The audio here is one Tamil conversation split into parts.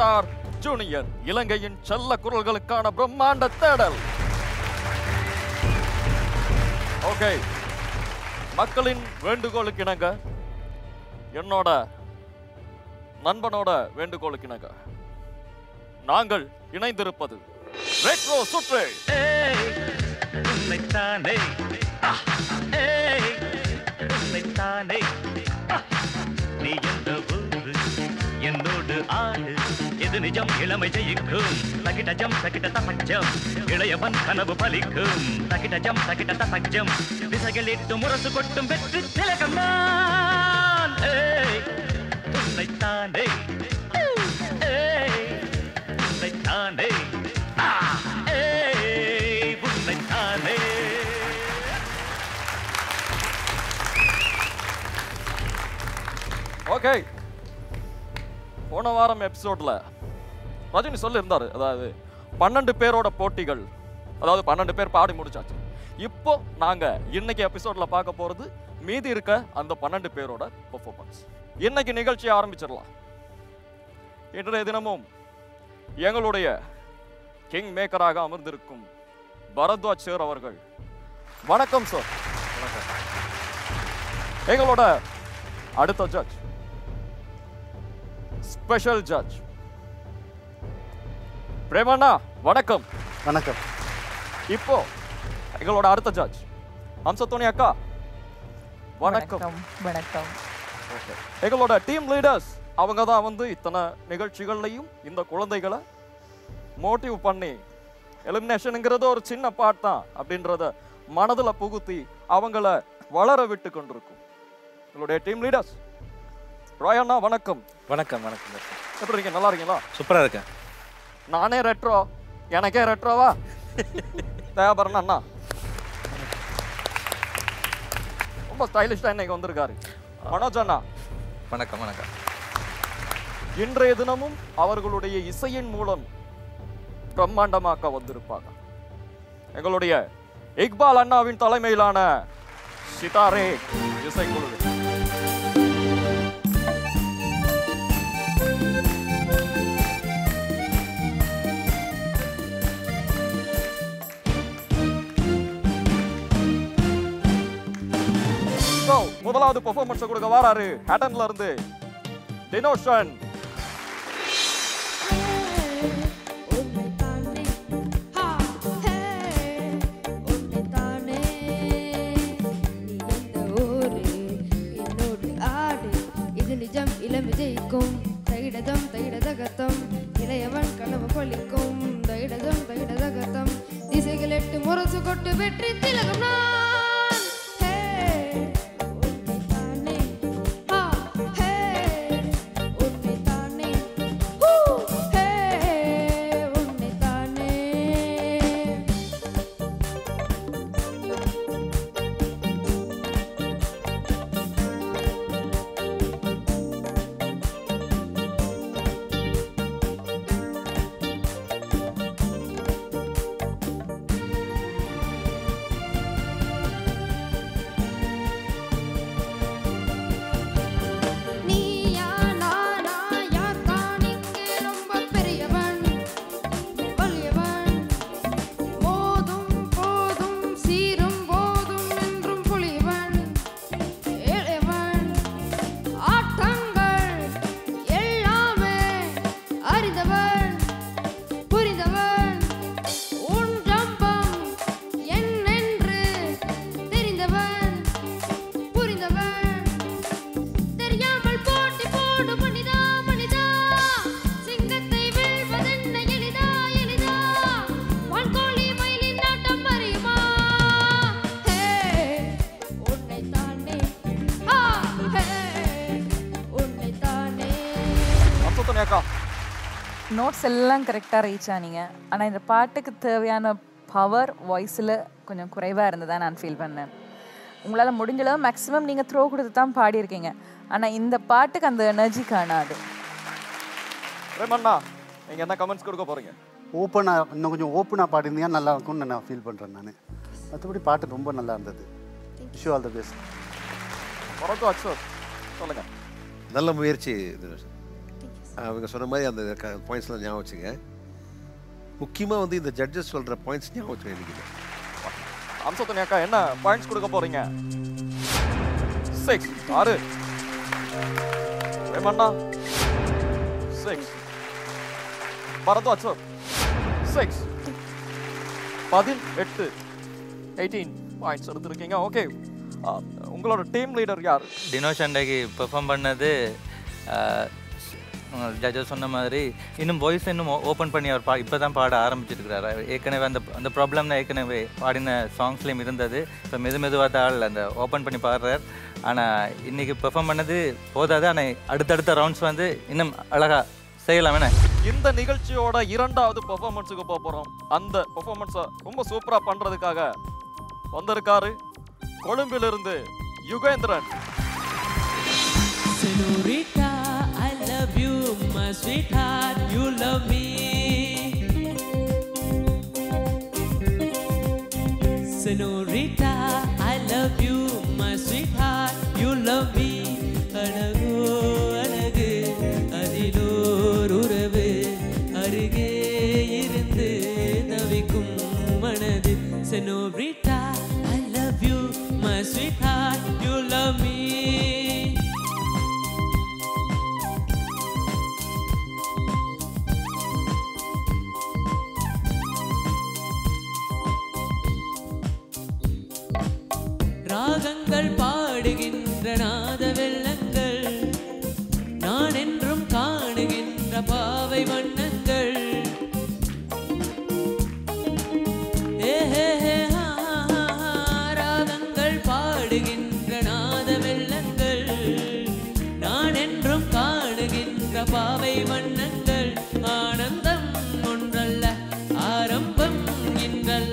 ஸ்டார் ஜூனியர் இலங்கையின் செல்ல குரல்களுக்கான பிரம்மாண்ட தேடல். ஓகே, மக்களின் வேண்டுகோளுக்கு இணங்க, என்னோட நண்பனோட வேண்டுகோளுக்கு இணங்க நாங்கள் இணைந்திருப்பது ரெட்ரோ சுற்று. நீ எந்த ஊரு என்னோடு ஆடு, எது நிஜம் இளமை ஜெயிக்கும். தகிடஜம் தகிட தசஜம் இளையவன் கனவு பலிக்கும். தகிடஜம் தகிட தசஜம் திசைகளிட்டு முரசு கொட்டும் வெற்றி திலகம் நான். உன்னைத்தானே உன்னைத்தானே உன்னைத்தானே. ஓகே, போன வாரம் எபிசோட்ல ரஜினி சொல்லியிருந்தாரு, அதாவது 12 பேரோட போட்டிகள், அதாவது 12 பேர் பாடி முடிச்சாச்சு. இப்போ நாங்க இன்னைக்கு எபிசோட்ல பார்க்க போறது மீதி இருக்க அந்த 12 பேரோட பெர்ஃபார்மன்ஸ். இன்னைக்கு நிகழ்ச்சியை ஆரம்பிச்சிடலாம். இன்றைய தினமும் எங்களுடைய கிங் மேக்கராக அமர்ந்திருக்கும் பரத்வாஜ் சார் அவர்கள். வணக்கம் சார். வணக்கம். எங்களோட அடுத்த ஜட்ஜ், ஸ்பெஷல் ஜட்ஜ் பிரேமண்ணா. வணக்கம். வணக்கம். இப்போ எங்களோட அடுத்த ஜட்ஜ் அம்சத்தோனி அக்கா. வணக்கம். வணக்கம். எங்களோட டீம் லீடர்ஸ், அவங்க தான் வந்து இத்தனை நிகழ்ச்சிகள்லையும் இந்த குழந்தைகளை மோட்டிவ் பண்ணி, எலிமினேஷனுங்கிறது ஒரு சின்ன பார்ட் தான் அப்படின்றத மனதில் புகுத்தி அவங்கள வளர விட்டு கொண்டிருக்கும் எங்களுடைய டீம் லீடர்ஸ். ராய் அண்ணா வணக்கம். வணக்கம். வணக்கம். எப்படி இருக்கீங்க? நல்லா இருக்கீங்களா? சூப்பராக இருக்கேன். நானே ரெட்ரோ, எனக்கே ரெட்ரோவா? தயாபரன் அண்ணா ரொம்ப ஸ்டைலிஷ்டாக இன்னைக்கு வந்திருக்காரு. மனோஜ் அண்ணா வணக்கம். வணக்கம். இன்றைய தினமும் அவர்களுடைய இசையின் மூலம் பிரம்மாண்டமாக்க வந்திருப்பாங்க எங்களுடைய இக்பால் அண்ணாவின் தலைமையிலான சிதாரே இசைக்குழு. முதலாவது பெர்ஃபார்மன்ஸ் கொடுக்க வராரு ஹேட்டன்ல இருந்து டினோஷன். இளமை ஜெயிக்கும். தைடதம் தைடதகத்தம் இளையவன் கனவு பலிக்கும். தைடதம் தைடதகத்தம் திசைகள் 8 முரசு கொட்டு வெற்றி திலகம் நான். நோட்ஸ் எல்லாம் கரெக்டாக ரீச் ஆனீங்க. ஆனால் இந்த பாட்டுக்கு தேவையான பவர் வாய்ஸில் கொஞ்சம் குறைவாக இருந்ததா நான் ஃபீல் பண்ணேன். உங்களால் முடிஞ்சளவு மேக்ஸிமம் நீங்கள் த்ரோ கொடுத்து தான் பாடியிருக்கீங்க. ஆனால் இந்த பாட்டுக்கு அந்த எனர்ஜி காணாது. ரேமண்ணா, நீங்கள் என்ன கமெண்ட்ஸ் கொடுக்க போகிறீங்க? ஓப்பனாக இன்னும் கொஞ்சம் ஓப்பனாக பாடியிருந்தீங்கன்னா நல்லா இருக்கும்னு நான் ஃபீல் பண்ணுறேன். நான் மற்றபடி பாட்டு ரொம்ப நல்லா இருந்தது. Wish you all the best. Bharadwaj sir சொல்லுங்கள். நல்ல முயற்சி. அவங்க சொன்ன மாதிரி அந்த பாயிண்ட்ஸ்லாம் ஞாபகம் வச்சுங்க. முக்கியமாக வந்து இந்த ஜட்ஜஸ் சொல்கிற பாயிண்ட்ஸ் ஞாபகம் வச்சுக்க எனக்கு. அம்சத்துணி அக்கா என்ன பாயிண்ட்ஸ் கொடுக்க போறீங்க? 6 6 வேமண்ணா 6 பரத்வாஜ் சார் 6 18 பாயிண்ட்ஸ் எடுத்திருக்கீங்க. ஓகே, உங்களோட டீம் லீடர் யார்? டினோஷ் அண்டைக்கு பெர்ஃபார்ம் பண்ணது ஜட்ஜஸ் சொன்ன மாதிரி இன்னும் வாய்ஸ் இன்னும் ஓப்பன் பண்ணி அவர் இப்போ தான் பாட ஆரம்பிச்சிருக்கிறாரு. ஏற்கனவே அந்த ப்ராப்ளம்னா ஏற்கனவே பாடின சாங்ஸ்லேயும் இருந்தது. இப்போ மெதுவாக தான் ஆள் அந்த ஓப்பன் பண்ணி பாடுறார். ஆனால் இன்றைக்கி பெர்ஃபார்ம் பண்ணது போதாது. ஆனால் அடுத்தடுத்த ரவுண்ட்ஸ் வந்து இன்னும் அழகாக செய்யலாம். வேணா இந்த நிகழ்ச்சியோட 2வது பெர்ஃபார்மன்ஸுக்கு போக போகிறோம். அந்த பெர்ஃபார்மன்ஸை ரொம்ப சூப்பராக பண்ணுறதுக்காக வந்திருக்காரு கொழும்பிலிருந்து Yugendran. Senorita, I love you, my sweetheart, you love me. Senorita, I love you, my sweetheart, you love me. அழகோ அழகு அதிலோர் உறவு அருகே இருந்து தவிக்கும் மனது. Senorita, I love you, my sweetheart, you love me. ராகங்கள் பாடுகின்ற நாத வெள்ளங்கள் நான் என்றும் காணுகின்ற பாவை வண்ணங்கள். ராகங்கள் பாடுகின்ற நாத வெள்ளங்கள் நான் என்றும் காணுகின்ற பாவை வண்ணங்கள். ஆனந்தம் ஒன்றல்ல ஆரம்பம் இன்றல்ல.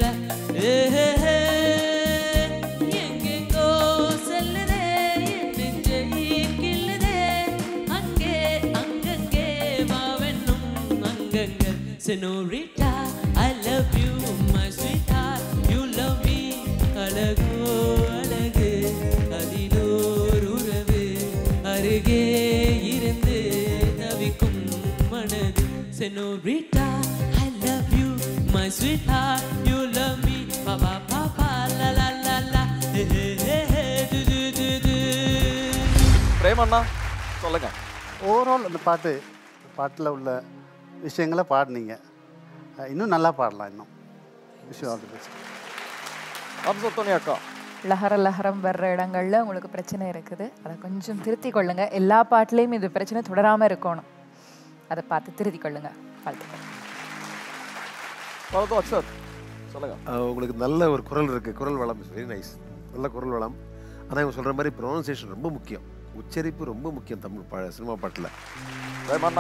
Senorita, I love you, my sweetheart, you love me. அழகோ அழகு அதிலோர் உறவு அருகே இருந்து தவிக்கும் மனது. Senorita, I love you, my sweetheart, you love me. Pa pa pa pa la la la la. Hey hey hey hey du du du du. பிரேமண்ணா சொல்லுங்க. ஓவரால் அந்த பாட்டில் உள்ள விஷயங்களை பாடினீங்க. இன்னும் நல்லா பாடலாம். இன்னும் விஷயம் ஆல் தி பெஸ்ட். அம்சத்துணி அக்கா, லஹரம் வர்ற இடங்கள்ல உங்களுக்கு பிரச்சனை இருக்குது, அதை கொஞ்சம் திருத்தி கொள்ளுங்க. எல்லா பாட்டிலையும் இது பிரச்சனை தொடராமல் இருக்கணும், அதை பார்த்து திருத்தி கொள்ளுங்க. வாழ்த்துக்கள். பரத்வாஜ் சார் சொல்லுங்க. உங்களுக்கு நல்ல ஒரு குரல் இருக்குது, குரல் வளம் இஸ் வெரி நைஸ், நல்ல குரல் வளம். ஆனால் இவங்க சொல்கிற மாதிரி ப்ரொனன்சியேஷன் ரொம்ப முக்கியம், உச்சரிப்பு ரொம்ப முக்கியம் தமிழ் சினிமா பாட்டில். வேமண்ணா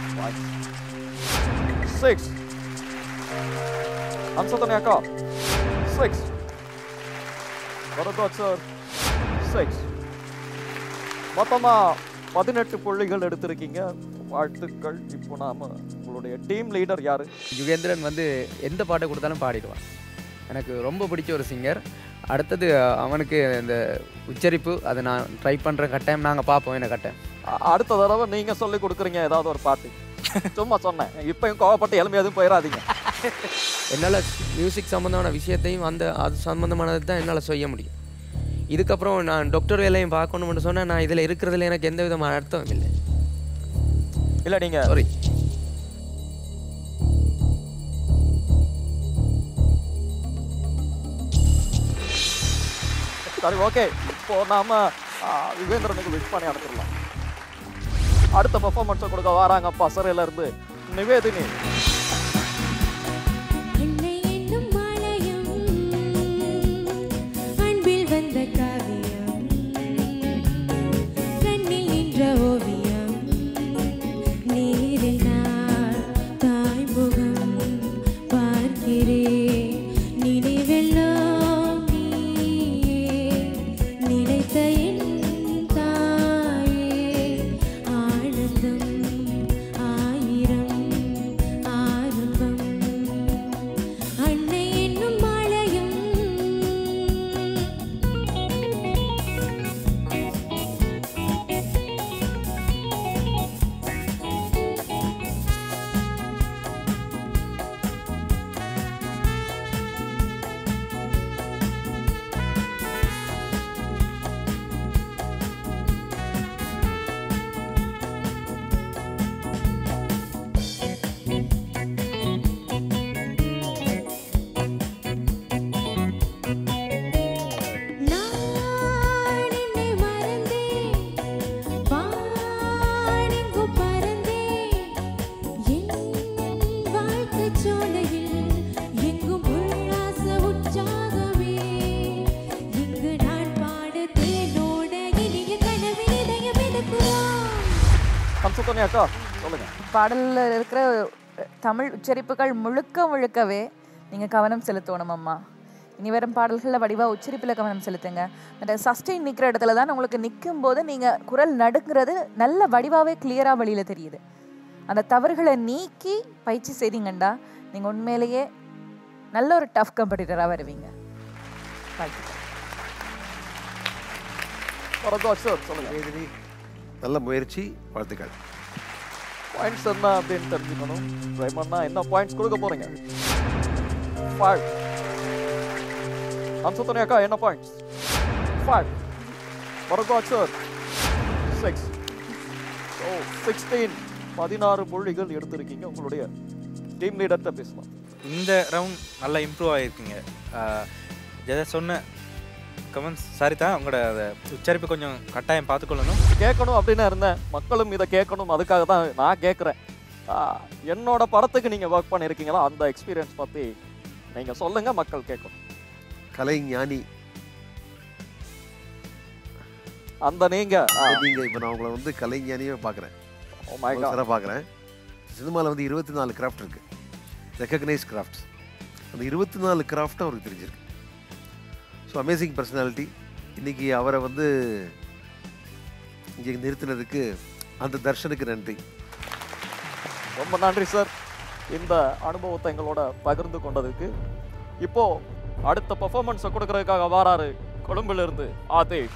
6 அம்சத்துணி அக்கா 6 பரத்வாஜ் சார் 6 மொத்தமாக 18 புள்ளிகள் எடுத்திருக்கீங்க. வாழ்த்துக்கள். இப்போ நாம உங்களுடைய டீம் லீடர் யாரு? யுகேந்திரன் வந்து எந்த பாட்டை கொடுத்தாலும் பாடிடுவான். எனக்கு ரொம்ப பிடிச்ச ஒரு சிங்கர். அடுத்தது அவனுக்கு இந்த உச்சரிப்பு அதை நான் ட்ரை பண்ணுற கட்டாயம் நாங்கள் பார்ப்போம். என்ன கட்டாயம் அடுத்த தடவை நீங்கள் சொல்லி கொடுக்குறீங்க ஏதாவது ஒரு பாட்டு. சும்மா சொன்னேன், இப்போயும் கோவப்பட்டு எலும்பி எதுவும் போயிடாதீங்க. என்னால் மியூசிக் சம்மந்தமான விஷயத்தையும் அது சம்மந்தமானது தான் என்னால் செய்ய முடியும். இதுக்கப்புறம் நான் டாக்டர் வேலையும் பார்க்கணும்னு சொன்னால் நான் இதில் இருக்கிறதுல எனக்கு எந்த விதமான அர்த்தம் இல்லை. இல்லை நீங்கள் சாரி. சரி, ஓகே. இப்போ நாம யுகேந்திரனுக்கு விஷ் பண்ணி அனுப்பிடலாம். அடுத்த பெர்ஃபார்மன்ஸை கொடுக்க வராங்க பசறையில இருந்து நிவேதினி. ஆனந்தம் ஆயிரம் அம்சத்தோனி அக்கா சொல்லுங்க. பாடலில் இருக்கிற தமிழ் உச்சரிப்புகள் முழுக்கவே நீங்கள் கவனம் செலுத்தணும் அம்மா. இனி வரும் பாடல்களில் வடிவாக உச்சரிப்பில் கவனம் செலுத்துங்க. அந்த சஸ்டெயின் நிற்கிற இடத்துல தான் உங்களுக்கு நிற்கும் போது நீங்கள் குரல் நடுங்கிறது நல்ல வடிவாகவே கிளியராக வழியில் தெரியுது. அந்த தவறுகளை நீக்கி பயிற்சி செய்தீங்கண்டா நீங்கள் உண்மையிலேயே நல்ல ஒரு டஃப் காம்படிட்டராக வருவீங்க. சொல்லுங்க. நல்ல முயற்சி, வாழ்த்துக்கள். பாயிண்ட்ஸ் என்ன அப்படின்னு தெரிஞ்சுக்கணும். பிரேமண்ணா என்ன பாயிண்ட்ஸ் கொடுக்க போறீங்க? 5. அம்சத்தோனி அக்கா என்ன பாயிண்ட்ஸ்? 5. பரத்வாஜ் சார் 6. 16 16 புள்ளிகள் எடுத்திருக்கீங்க. உங்களுடைய டீம் லீடர்கிட்ட பேசலாம். இந்த ரவுண்ட் நல்லா இம்ப்ரூவ் ஆகிருக்கீங்க. எதை சொன்ன கமெண்ட்ஸ் சாரி தான், உங்களோட உச்சரிப்பு கொஞ்சம் கட்டாயம் பார்த்துக்கொள்ளணும். கேட்கணும் அப்படின்னு இருந்தேன், மக்களும் இதை கேட்கணும், அதுக்காக தான் நான் கேட்குறேன். என்னோட படத்துக்கு நீங்கள் ஒர்க் பண்ணியிருக்கீங்களா, அந்த எக்ஸ்பீரியன்ஸ் பற்றி நீங்கள் சொல்லுங்கள், மக்கள் கேட்கணும். கலைஞானி அந்த நீங்கள் இப்போ நான் உங்களை வந்து கலைஞானியே பார்க்குறேன், பார்க்குறேன். சினிமாவில் வந்து 24 கிராஃப்ட் இருக்குது, ரெக்கக்னைஸ் கிராஃப்ட்ஸ். அந்த 24 கிராஃப்ட்டும் அவருக்கு தெரிஞ்சிருக்கு. So amazing personality. இன்றைக்கி அவரை வந்து இங்கே நிறுத்தினதுக்கு அந்த தர்ஷனுக்கு நன்றி. ரொம்ப நன்றி சார், இந்த அனுபவத்தை எங்களோட பகிர்ந்து கொண்டதுக்கு. இப்போ அடுத்த பெர்ஃபார்மன்ஸை கொடுக்கறதுக்காக வாராரு கொழும்பிலிருந்து ஆதேஷ்.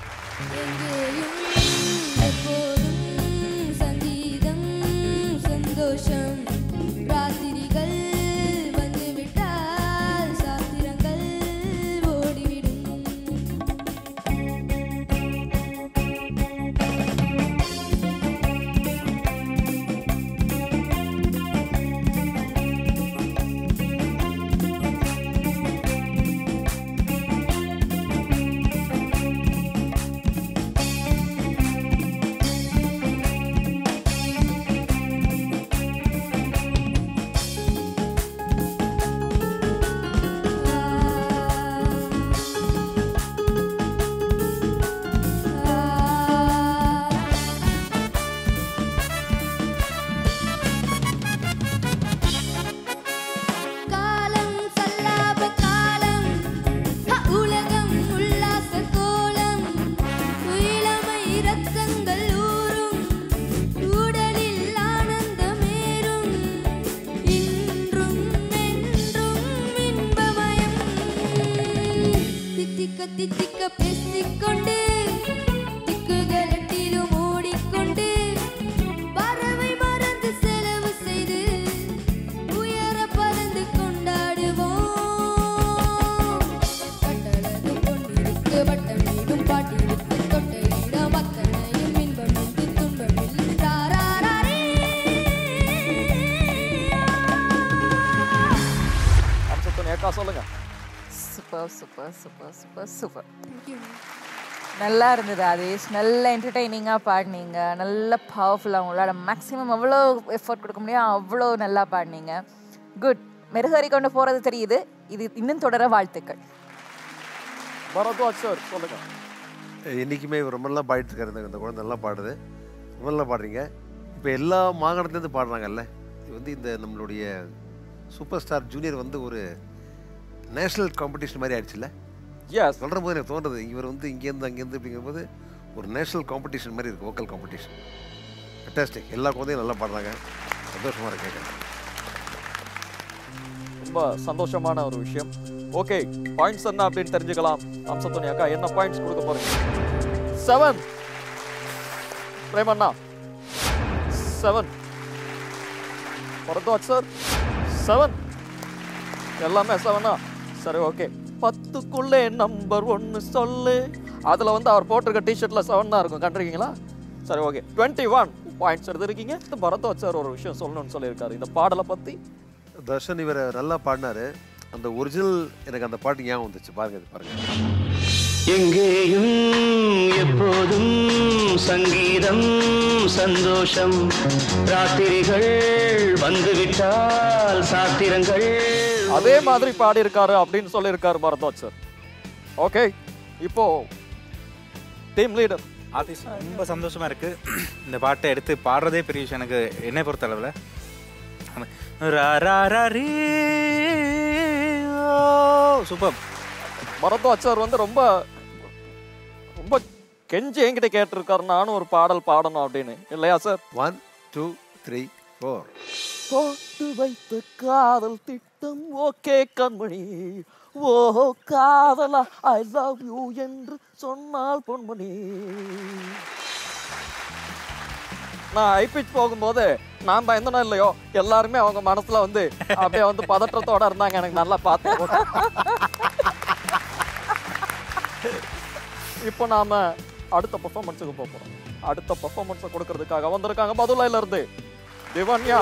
சங்கீதம் சந்தோஷம் ராத்திரிகள் வந்துவிட்டால் சாத்திரங்கள் ஓடிவிடும். தித்திக்க பேசிக்கொண்டு திக்குகளட்டிலும் ஓடிக்கொண்டு பறவை மறந்து செலவு செய்து உயர பறந்து கொண்டாடுவோம். பட்டளது கொண்டிருக்கு வட்டம் மீண்டும் பாட்டிருக்கு தொட்டையிட மக்களையும் இன்பமின்றி துன்பமில் தாராரே. அம்சத்தோனி அக்கா சொல்லுங்க. Super super super super super. நல்லா இருந்தது ஆதேஷ், நல்ல என்டர்டெய்னிங்காக பாடினீங்க, நல்ல பவர்ஃபுல்லாக. உங்களோட மேக்ஸிமம் எவ்வளோ எஃபர்ட் கொடுக்க முடியும் அவ்வளோ நல்லா பாடினீங்க. குட். மெருகேறி கொண்டு போகிறது தெரியுது, இது இன்னும் தொடர வாழ்த்துக்கள். பரத்வாஜ் சார் சொல்லுங்க. என்றைக்குமே ரொம்ப நல்லா பாடிட்டு இருக்காரு இந்த குழந்தை, நல்லா பாடுது, ரொம்ப நல்லா பாடுறீங்க. இப்போ எல்லா மாகாணத்துலேருந்து பாடுறாங்கல்ல, இது வந்து இந்த நம்மளுடைய சூப்பர் ஸ்டார் ஜூனியர் வந்து ஒரு நேஷ்னல் காம்படிஷன் மாதிரி ஆயிடுச்சுல்ல. சொல்கிற போது எனக்கு தோன்றது, இவர் வந்து இங்கேருந்து அங்கேருந்து அப்படிங்கும்போது ஒரு நேஷ்னல் காம்படிஷன் மாதிரி இருக்குது, வோக்கல் காம்படிஷன். ஃபென்டாஸ்டிக். எல்லா குழந்தையும் நல்லா பாடுறாங்க, சந்தோஷமாக இருக்கு கேட்குறேன். ரொம்ப சந்தோஷமான ஒரு விஷயம். ஓகே, பாயிண்ட்ஸ் என்ன அப்படின்னு தெரிஞ்சுக்கலாம். அம்சத்தோனி அக்கா என்ன பாயிண்ட்ஸ் கொடுக்க போறீங்க? 7. பிரேமண்ணா 7. பரத்வாஜ் சார் 7. எல்லாமே 7ஆ? சரி, ஓகே. 10க்குள்ளே நம்பர் 1 சொல்லு. அதில் வந்து அவர் போட்டிருக்க டிஷர்ட்டில் 7 தான் இருக்கும், கண்டிருக்கீங்களா? சரி, ஓகே. 21 பாயிண்ட்ஸ் எடுத்திருக்கீங்க. பரத்வாஜ் சார் ஒரு விஷயம் சொல்லணும்னு சொல்லியிருக்காரு இந்த பாடலை பற்றி. தர்ஷன் இவரை நல்லா பாடினாரு. அந்த ஒரிஜினல் எனக்கு அந்த பாட்டு ஞாபகம் வந்துச்சு. பாருங்க, இது பாருங்க. எங்கேயும் எப்போதும் சங்கீதம் சந்தோஷம் ராத்திரிகள் வந்துவிட்டால் சாத்திரங்கள். அதே மாதிரி பாடியிருக்காரு அப்படின்னு சொல்லியிருக்காரு பரத்வாஜ் சார். ஓகே, இப்போ டீம் லீடர் ஆர்டிஸ்ட் ரொம்ப சந்தோஷமாக இருக்குது. இந்த பாட்டை எடுத்து பாடுறதே பெரிய விஷயம் எனக்கு, என்னை பொறுத்த அளவில். சூப்பர். பரத்வாஜ் சார் வந்து ரொம்ப ரொம்ப கெஞ்சி என்கிட்ட கேட்டிருக்காரு நானும் ஒரு பாடல் பாடணும் அப்படின்னு, இல்லையா சார்? 1 2 3 4. போட்டு வைத்த காதல் திட்டம் ஓகே கண்மணி, ஓ காதலா ஐ லவ் யூ என்று சொன்னால் பொன்மணி. நான் ஐபிச் போகும்போது நான் பயந்தனும் இல்லையோ எல்லாருமே அவங்க மனசுல வந்து அப்படியே வந்து பதற்றத்தோட இருந்தாங்க. எனக்கு நல்லா பார்த்து இப்போ நாம அடுத்த பெர்ஃபார்மன்ஸுக்கு போறோம். அடுத்த பெர்ஃபார்மன்ஸை கொடுக்கறதுக்காக வந்திருக்காங்க மதுரையில இருந்து திவன்யா.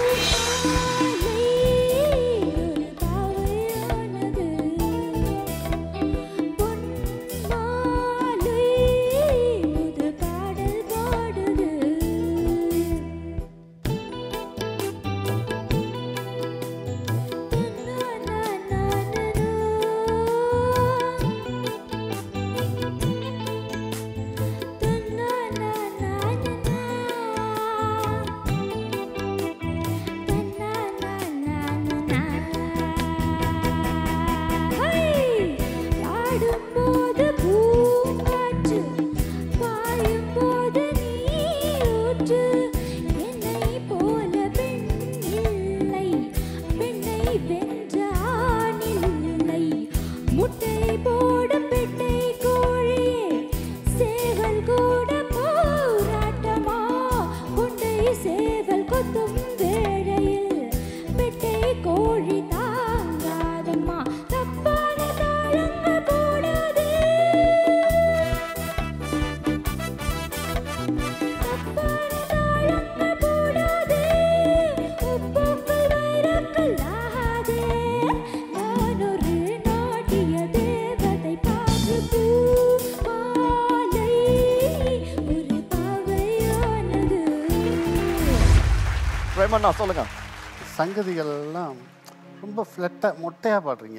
சொல்லுங்க. சங்கதிகள்லாம் ரொம்ப ஃப்ளட்டாக மொட்டையாக பாடுறீங்க.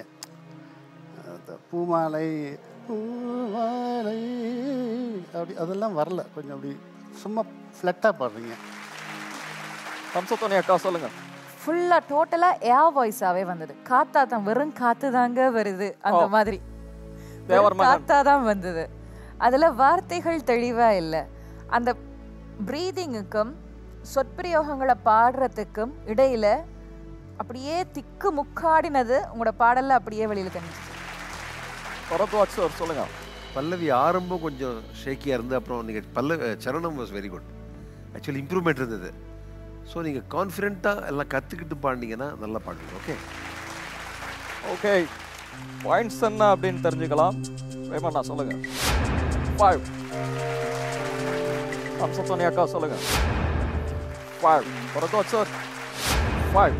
பூமாலை பூமாலை அப்படி அதெல்லாம் வரல, கொஞ்சம் அப்படி சும்மா ஃப்ளட்டாக பாடுறீங்க. ஹம்சத்வனி அக்கா சொல்லுங்க. ஃபுல்லா டோட்டலா ஏர் வாய்ஸாவே வந்தது. காத்தா தான், வெறும் காத்து தாங்க வருது அந்த மாதிரி காத்தா தான் வந்தது. அதுல வார்த்தைகள் தெளிவா இல்லை. அந்த பிரீதிங்குக்கும் சொற்பிரயோகங்களை பாடுறதுக்கும் இடையில அப்படியே திக்கு முக்காடினது உங்களோட பாடல்ல அப்படியே வெளியில தெரிஞ்சு. பரத்வாஜ் சார் சொல்லுங்க. பல்லவி ஆரம்பம் கொஞ்சம் ஷேக்கியாக இருந்து அப்புறம் நீங்கள் சரணம் was very good. Actually improvement இருந்தது. ஸோ நீங்கள் கான்ஃபிடென்ட்டாக எல்லாம் கற்றுக்கிட்டு பாடினீங்கன்னா நல்லா பாடுவீங்க. ஓகே ஓகே, பாயிண்ட்ஸ் என்ன அப்படின்னு தெரிஞ்சுக்கலாம். வேமண்ணா சொல்லுங்க. 5. ஹம்சத்வனி அக்கா சொல்லுங்க. 5. பரத்வாஜ் சார் 5.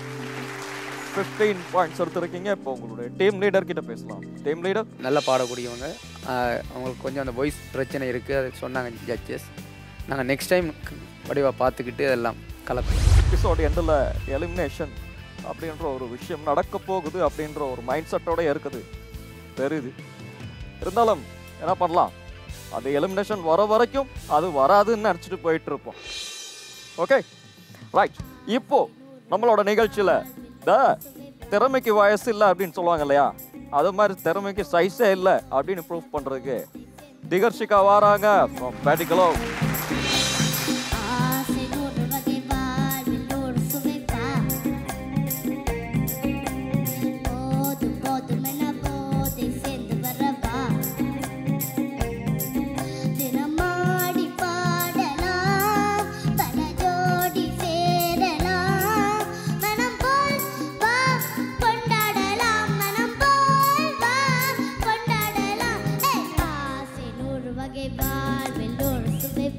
15 பாயிண்ட்ஸ் எடுத்துருக்கீங்க. இப்போ உங்களுடைய டீம் லீடர் கிட்ட பேசலாம். டீம் லீடர் நல்லா பாடக்கூடியவங்க. அவங்களுக்கு கொஞ்சம் அந்த வாய்ஸ் பிரச்சனை இருக்குது, அது சொன்னாங்க ஜட்ஜஸ். நாங்கள் நெக்ஸ்ட் டைம் வடிவாக பார்த்துக்கிட்டு அதெல்லாம் கலப்போம். எபிசோடு எண்டில் எலிமினேஷன் அப்படின்ற ஒரு விஷயம் நடக்க போகுது அப்படின்ற ஒரு மைண்ட் செட்டோட இருக்குது தெரியுது. இருந்தாலும் என்ன பண்ணலாம், அது எலிமினேஷன் வர வரைக்கும் அது வராதுன்னு நினச்சிட்டு போயிட்டு இருப்போம். Okay right. இப்போ நம்மளோட நிகழ்ச்சியில் திறமைக்கு வயசு இல்லை அப்படின்னு சொல்லுவாங்க இல்லையா, அது மாதிரி திறமைக்கு சைஸே இல்லை அப்படின்னு ப்ரூஃப் பண்ணுறதுக்கு திகர்ஷிகா வராங்க ஃப்ரம் பேட்டிகலோ. Bye.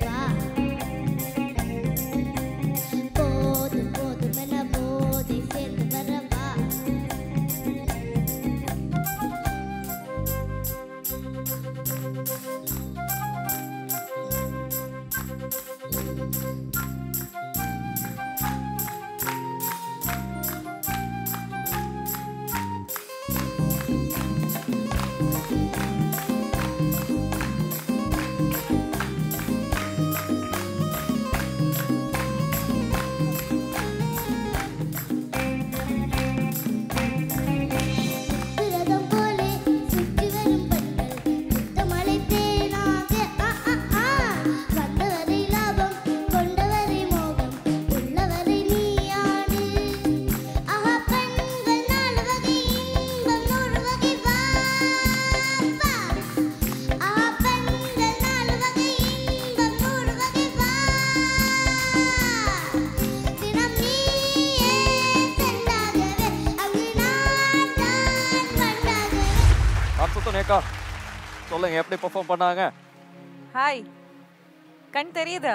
அம்சத்தோனேக்கா சொல்லுங்க எப்படி பெர்ஃபார்ம் பண்ணாங்க? ஹாய், கண் தெரியுதா?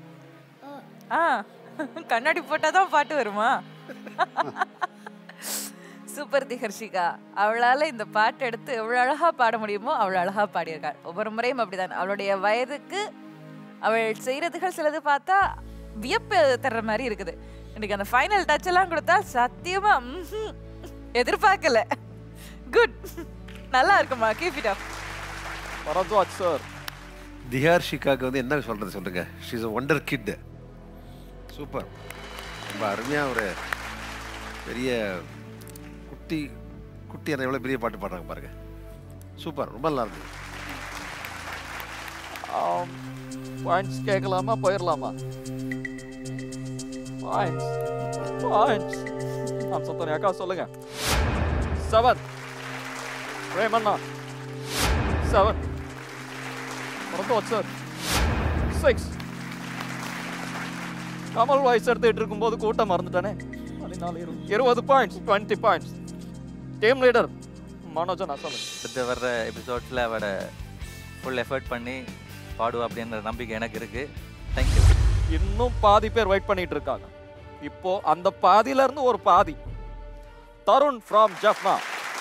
கண்ணாடி போட்டாதான் பாட்டு வருமா? சூப்பர் திஹர்ஷிகா. அவளால இந்த பாட்டு எடுத்து எவ்வளவு அழகா பாட முடியுமோ அவ்வளவு அழகா பாடியிருக்காள். ஒவ்வொரு முறையும் அப்படிதான். அவளுடைய வயதுக்கு அவள் செய்யறதுகள் சிலது பார்த்தா வியப்பு தர்ற மாதிரி இருக்குது. இன்னைக்கு அந்த ஃபைனல் டச் எல்லாம் கொடுத்தா சத்தியமா எதிர்பார்க்கல. குட், நல்லா இருக்குமா? Keep it up. Bharadwaj sir. திஹர்ஷிகாவுக்கு வந்து என்ன சொல்றது சொல்லுங்க. She is a wonder kid. Super. ரொம்ப அருமையாக ஒரு பெரிய குட்டி அந்த எவ்வளோ பெரிய பாட்டு பாடுறாங்க பாருங்க. சூப்பர், ரொம்ப நல்லா இருக்கு. பாயிண்ட்ஸ் கேட்கலாமா போயிடலாமா? பாயிண்ட்ஸ் பாயிண்ட்ஸ் அம்சத்தோனி அக்கா சொல்லுங்க. 7 பிரேமண்ணா 7 பரத்வாஜ் சார் 6 கமல் வாய்ஸ் எடுத்துட்டு இருக்கும்போது கூட்டம் மறந்துட்டானே. 20 points 20 points. Team leader Manojan சொல்லுங்க. அடுத்து வர்ற எபிசோட்ஸில் அவரை ஃபுல் எஃபர்ட் பண்ணி பாடுவா அப்படின்ற நம்பிக்கை எனக்கு இருக்கு. தேங்க்யூ. இன்னும் பாதி பேர் வெயிட் பண்ணிட்டு இருக்காங்க. இப்போ அந்த பாதியில இருந்து ஒரு பாதி. தருண் ஃப்ரம் ஜஃப்னா.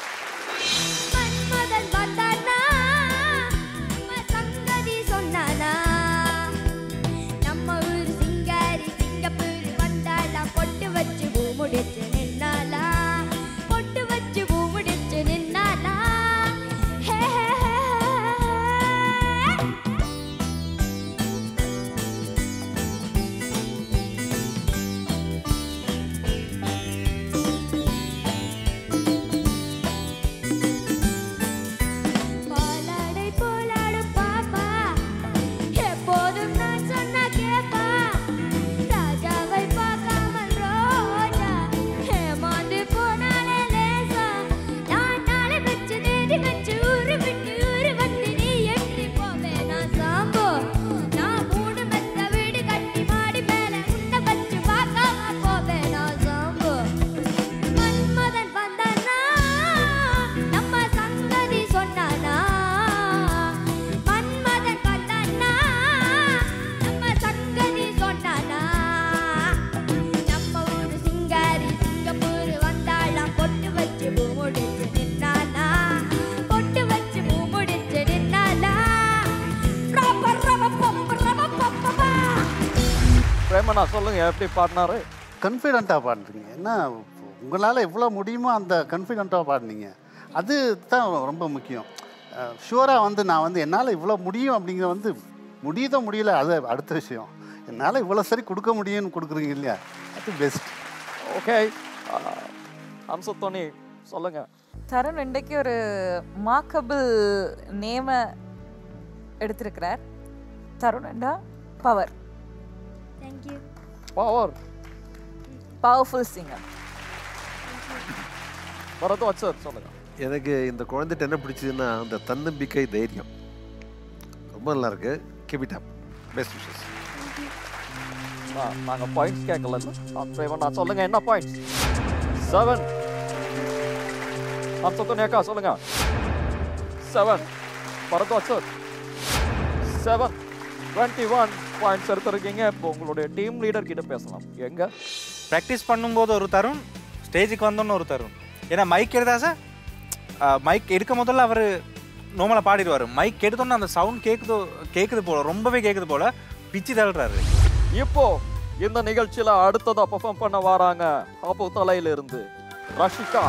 பிரேமண்ணா சொல்லுங்க எப்படி பாடினாரு? கான்ஃபிடென்ட்டாக பாடுறீங்க. என்ன உங்களால் எவ்வளோ முடியுமோ அந்த கான்ஃபிடென்ட்டாக பாடினீங்க. அது தான் ரொம்ப முக்கியம். ஷுவராக வந்து நான் வந்து என்னால் இவ்வளோ முடியும் அப்படிங்கிற வந்து முடியுதோ முடியல அது அடுத்த விஷயம். என்னால் இவ்வளோ சரி கொடுக்க முடியும்னு கொடுக்குறீங்க இல்லையா, அது பெஸ்ட். ஓகே, அம்சத்தோனி சொல்லுங்க. தருண் இன்றைக்கு ஒரு மார்க்கபிள் நேமை எடுத்திருக்கிறார். Tarun power. Thank you. Power. Powerful singer. Bharadwaj sir சொல்லுங்க. எனக்கு இந்த குழந்தைகிட்ட என்ன பிடிச்சதுன்னா அந்த தன்னம்பிக்கை, தைரியம் ரொம்ப நல்லா இருக்கு. Keep it up. Best wishes. நாங்கள் பாயிண்ட்ஸ் கேட்கல. பிரேமண்ணா சொல்லுங்க என்ன பாயிண்ட்ஸ்? 7 அம்சத்தோனி அக்கா சொல்லுங்க. 7 பரத்வாஜ் சார் 7 21 பாயிண்ட்ஸ் எடுத்துருக்கீங்க. இப்போ உங்களுடைய டீம் லீடர் கிட்ட பேசலாம். எங்க ப்ராக்டிஸ் பண்ணும்போது ஒரு தருண், ஸ்டேஜுக்கு வந்தோன்னு ஒரு தருண். ஏன்னா மைக் எடுத்தா சார், மைக் எடுக்க முதல்ல அவர் நார்மலாக பாடிடுவார். மைக் எடுத்தோன்னு அந்த சவுண்ட் கேட்குது போல, ரொம்பவே கேட்குது போல, பிச்சு தள்ளுறாரு. இப்போ இந்த நிகழ்ச்சியில அடுத்ததா பெர்ஃபார்ம் பண்ண வராங்க ஆப்போ தலையில இருந்து ரஷிகா.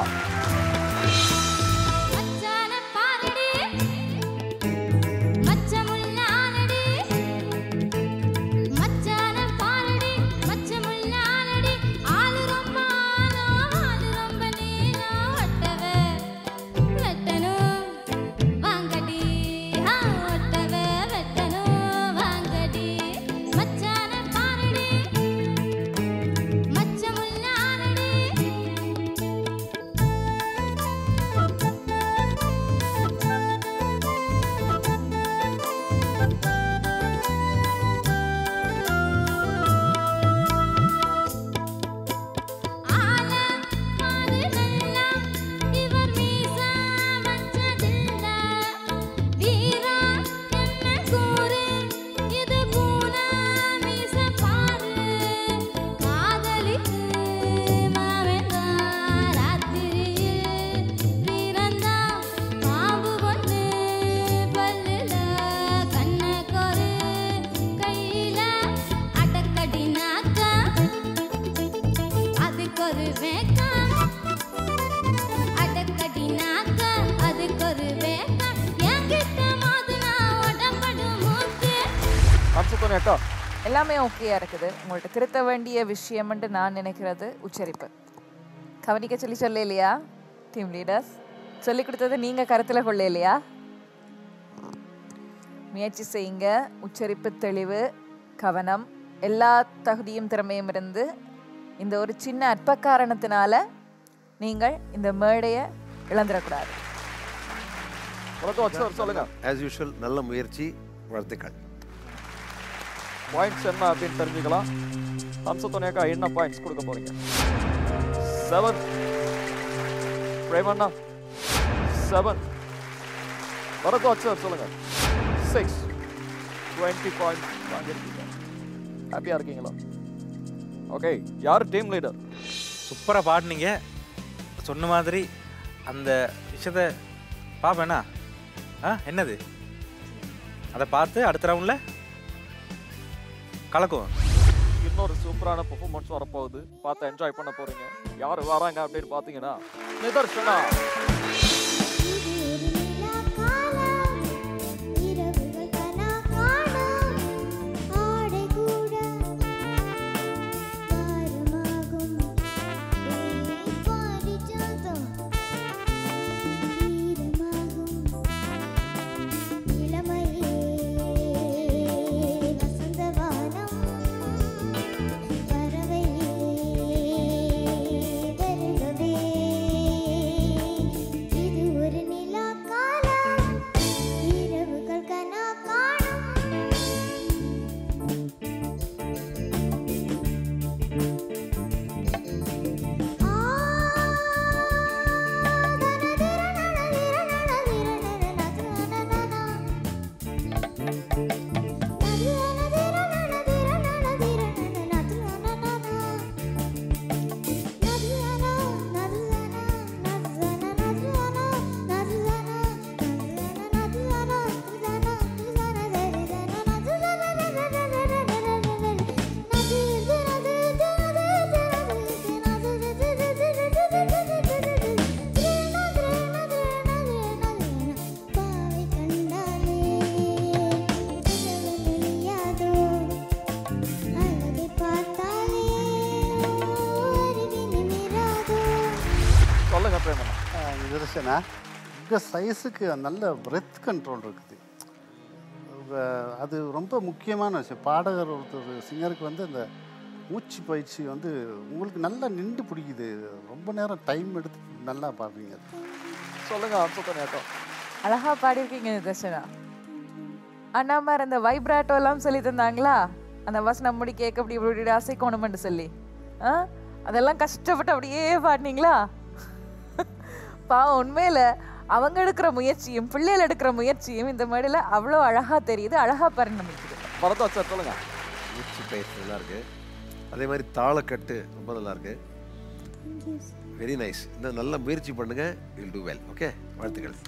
அம்சத்தோனி அக்கா எல்லாமே ஓகேயா இருக்குது. உங்கள்கிட்ட திருத்த வேண்டிய விஷயம்னு நான் நினைக்கிறது உச்சரிப்பு. கவனிக்க சொல்ல இல்லையா டீம் லீடர்ஸ்? சொல்லி கொடுத்ததை நீங்கள் கருத்தில் கொள்ள இல்லையா? முயற்சி செய்யுங்க. உச்சரிப்பு தெளிவு, கவனம், எல்லா தகுதியும் திறமையும் இருந்து இந்த ஒரு சின்ன அற்ப காரணத்தினால நீங்கள் இந்த மேடையை இழந்துடக்கூடாது. சொல்லுங்க. ஆஸ் யூஷுவல் நல்ல முயற்சி, வாழ்த்துக்கள். பாயிண்ட்ஸ் என்ன அப்படின்னு தெரிஞ்சுக்கலாம். அம்சத்தோனி அக்கா என்ன பாயிண்ட்ஸ் கொடுக்க போறீங்க? 7. பிரேமண்ணா 7. பரத்வாஜ் சார் சொல்லுங்க. 6. 20 பாயிண்ட்ஸ் வாங்கியிருக்கீங்க. ஹாப்பியா இருக்கீங்களா? ஓகே, யார் டீம் லீடர்? சூப்பராக பாடினீங்க. சொன்ன மாதிரி அந்த விஷயத்தை பார்ப்பேண்ணா. என்னது அதை பார்த்து அடுத்த ரவுண்டில் கலக்குவோம். இன்னொரு சூப்பரான பெர்ஃபார்மன்ஸ் வரப்போகுது, பார்த்து என்ஜாய் பண்ண போறீங்க. யார் வராங்க அப்படின்னு பார்த்தீங்கன்னா நிதர்ஷனா. நிதர்ஷனா, உங்கள் சைஸுக்கு நல்ல பிரெத் கண்ட்ரோல் இருக்குது. அது ரொம்ப முக்கியமான விஷயம். பாடகர் ஒருத்தர் சிங்கருக்கு வந்து அந்த மூச்சு பயிற்சி வந்து உங்களுக்கு நல்லா நின்று பிடிக்குது. ரொம்ப நேரம் டைம் எடுத்து நல்லா பாடுறீங்க. சொல்லுங்க அம்சத்தோனி அக்கா. அழகா பாடியிருக்கீங்க நிதர்ஷனா. அண்ணா மாதிரி அந்த வைப்ராட்டோ எல்லாம் சொல்லி தந்தாங்களா? அந்த வசனம் முடி கேட்க அப்படி இப்படி அசைக்கணும்னு சொல்லி அதெல்லாம் கஷ்டப்பட்டு அப்படியே பாடினீங்களா? பாவம், உண்மையில அவங்க எடுக்கிற முயற்சியும் பிள்ளைகள் எடுக்கிற முயற்சியும் இந்த மேடையில் அவ்வளோ அழகா தெரியுது, அழகா பரிணமிக்குது. பரத்வாஜ் சார் சொல்லுங்க. மூச்சு பயிற்சி நல்லா இருக்கு. அதே மாதிரி தாளக்கட்டு ரொம்ப நல்லா இருக்கு. Very nice. இந்த நல்ல முயற்சி பண்ணுங்க. Will do well. ஓகே, வாழ்த்துக்கள்.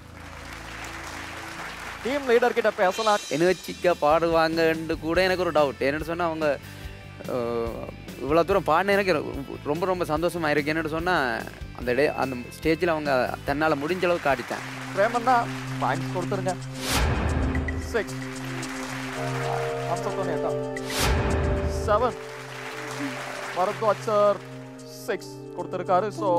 டீம் லீடர் கிட்ட பேசலாம். எனர்ஜிக்கா பாடுவாங்கன்னு கூட எனக்கு ஒரு டவுட். என்னென்னு சொன்னால் அவங்க இவ்வளோ தூரம் பாடின எனக்கு ரொம்ப ரொம்ப சந்தோஷமாக இருக்கு. என்னென்னு சொன்னால் அந்த ஸ்டேஜில் அவங்க தன்னால் முடிஞ்ச அளவுக்கு ஆடித்தேன். பிரேமண்ணா பாயிண்ட்ஸ் கொடுத்துருங்க. 6. அம்சத்தோனி அக்கா 7. பரத்வாஜ் சார் 6 கொடுத்துருக்காரு. ஸோ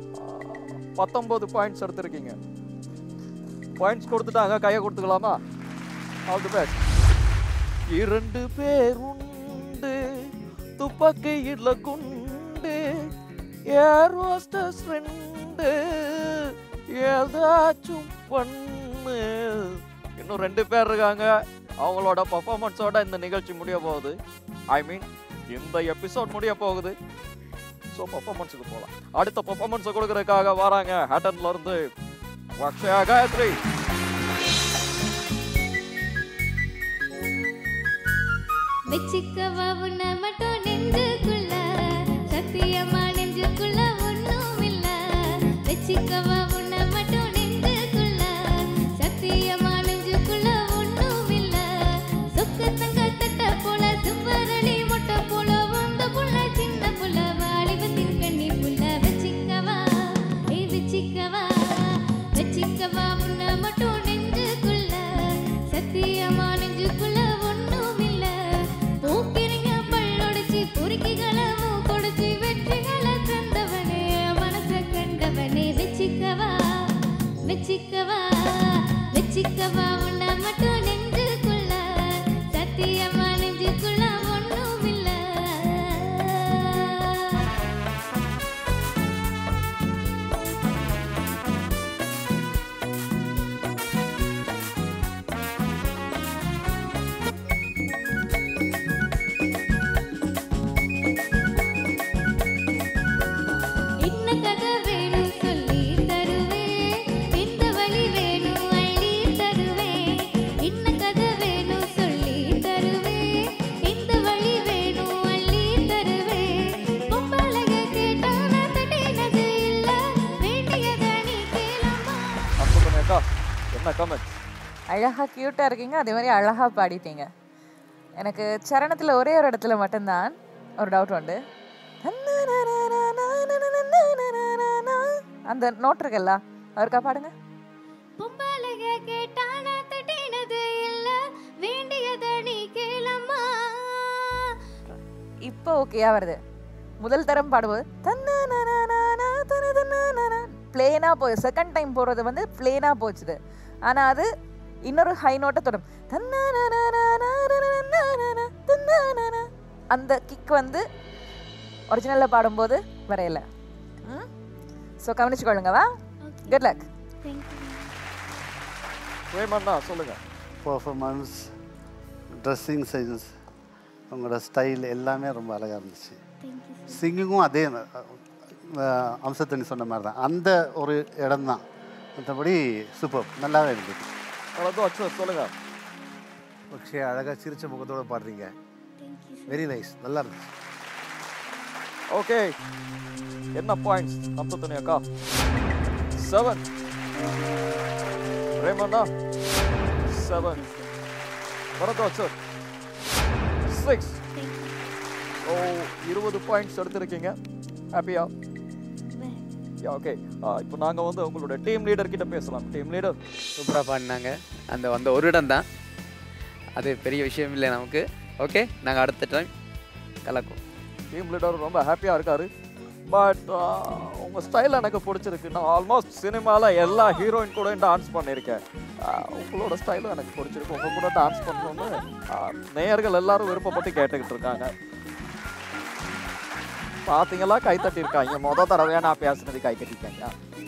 19 பாயிண்ட்ஸ் எடுத்திருக்கீங்க. பாயிண்ட்ஸ் கொடுத்துட்டாங்க, கையை கொடுத்துக்கலாமா? All the best. 2 பேருண்டு துப்பாக்கியில குண்டு ஏர் ஹோஸ்டஸ் 2 ஏதாச்சும் பண்ணு. இன்னும் 2 பேர் இருக்காங்க. அவங்களோட பர்ஃபார்மன்ஸோட இந்த நிகழ்ச்சி முடிய போகுது. ஐ மீன் இந்த எபிசோட் முடிய போகுது. ஸோ பர்ஃபார்மன்ஸுக்கு போகலாம். அடுத்த பர்ஃபார்மன்ஸை கொடுக்கறதுக்காக வராங்க ஹேட்டன்ல இருந்து வக்ஷயா காயத்ரி. வெச்சிக்கவா உன்னை மட்டும் நெஞ்சுக்குள்ள, சத்தியமா நெஞ்சுக்குள்ள ஒண்ணும் இல்ல. வெச்சிக்கவா உன்னை மட்டும் நெஞ்சுக்குள்ள, சத்தியமா நெஞ்சுக்குள்ள ஒண்ணும் இல்ல. சொக்க தங்க தட்ட போல சுவரளி மொட்டை போல உந்த புள்ள சின்ன புள்ள வாலிபத்தின் கண்ணி புள்ள. வெச்சிக்கவா வெச்சிக்கவா வெச்சிக்கவா உன்னை மட்டும் நெஞ்சுக்குள்ள, சத்தியமா நெஞ்சுக்குள்ள ஒண்ணும் இல்ல. வெச்சிக்கவா உன்னை மட்டும் நெஞ்சுக்குள்ள சத்தியமா நெஞ்சுக்குள்ள ஒண்ணும் இல்ல என்ன கதை வேணும் சொல்லி தருவேன் எந்த வழி வேணும் அள்ளி தருவேன் என்ன கதை வேணும் சொல்லி தருவேன் எந்த வழி வேணும் அள்ளி தருவேன் பொம்பளைய கேட்டா நான் தட்டினது இல்ல வேண்டியதை நீ கேளம்மா அப்புறமேக்கா என்ன கமெண்ட்? அழகா க்யூட்டாக இருக்கீங்க, அதே மாதிரி அழகாக பாடிட்டீங்க. எனக்கு சரணத்தில் ஒரே ஒரு இடத்துல மட்டும்தான் ஒரு டவுட் உண்டு. அந்த நோட் இருக்குல்ல, அவருக்கா பாடுங்க. பொம்பளைய கேட்டா நான் தட்டினது இல்ல வேண்டியதை நீ கேளம்மா இப்போ ஓகேயா வருது. முதல் தரம் பாடும்போது பிளேனாக போய் செகண்ட் டைம் போடுறது வந்து பிளேனாக போச்சுது. ஆனால் அது இன்னொரு ஹை நோட்டை தொடும். அந்த கிக் வந்து ஒரிஜினலில் பாடும்போது வரையல. ஸோ கவனிச்சுக்கொள்ளுங்கவா. Good luck. வேமண்ணா சொல்லுங்க. பர்ஃபார்மன்ஸ், ட்ரெஸ்ஸிங் சென்ஸ், உங்களோட ஸ்டைல் எல்லாமே ரொம்ப அழகாக இருந்துச்சு. சிங்கிங்கும் அதே அம்சத்தனி சொன்ன மாதிரி தான், அந்த ஒரு இடம் தான். மற்றபடி சூப்பர், நல்லாவே இருந்தது. சொல்லுங்க. ஓகே, அழகாக சிரிச்ச முகத்தோட பாடுறீங்க. வெரி நைஸ், நல்லா இருந்துச்சு. ஓகே, என்ன பாயிண்ட்ஸ் அம்சத்தனி அக்கா? 7. ரேமண்ணா 7. பரத்வாஜ் சார் 6. ஓ, 20 பாயிண்ட்ஸ் எடுத்திருக்கீங்க. ஹாப்பியா? ஓகே, இப்போ நாங்கள் வந்து உங்களோட டீம் லீடர் கிட்ட பேசலாம். டீம் லீடர் சூப்பராக பாடினாங்க. அந்த ஒரு இடம் தான், அது பெரிய விஷயம் இல்லை நமக்கு. ஓகே, நாங்கள் அடுத்த டைம் கலக்குவோம். டீம் லீடர் ரொம்ப ஹாப்பியாக இருக்காரு. பட் உங்கள் ஸ்டைல் எனக்கு பிடிச்சிருக்கு. நான் ஆல்மோஸ்ட் சினிமாவில் எல்லா ஹீரோயின் கூட டான்ஸ் பண்ணியிருக்கேன். உங்களோட ஸ்டைலும் எனக்கு பிடிச்சிருக்கு. உங்கள் கூட டான்ஸ் பண்ணணுன்னு நேயர்கள் எல்லாரும் விருப்பப்பட்டு கேட்டுக்கிட்டு இருக்காங்க. பார்த்தீங்களா, கை தட்டியிருக்காங்க. மொதல் தடவையாக நான் பேசுனது கை தட்டிருக்காங்க.